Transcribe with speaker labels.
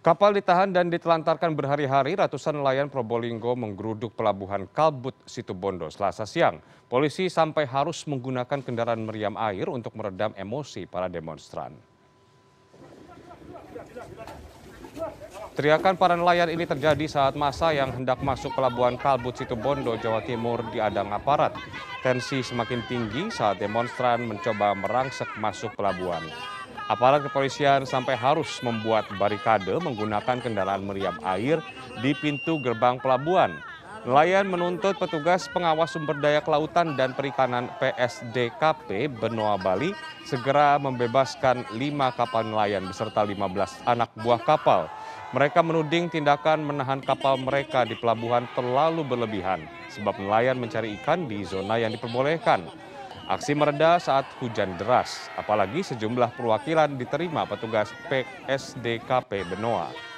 Speaker 1: Kapal ditahan dan ditelantarkan berhari-hari, ratusan nelayan Probolinggo menggeruduk pelabuhan Kalbut Situbondo Selasa siang. Polisi sampai harus menggunakan kendaraan meriam air untuk meredam emosi para demonstran. Teriakan para nelayan ini terjadi saat masa yang hendak masuk pelabuhan Kalbut Situbondo, Jawa Timur diadang aparat. Tensi semakin tinggi saat demonstran mencoba merangsek masuk pelabuhan. Aparat kepolisian sampai harus membuat barikade menggunakan kendaraan meriam air di pintu gerbang pelabuhan. Nelayan menuntut petugas pengawas sumber daya kelautan dan perikanan PSDKP Benoa Bali segera membebaskan 5 kapal nelayan beserta 15 anak buah kapal. Mereka menuding tindakan menahan kapal mereka di pelabuhan terlalu berlebihan sebab nelayan mencari ikan di zona yang diperbolehkan. Aksi mereda saat hujan deras, apalagi sejumlah perwakilan diterima petugas PSDKP Benoa.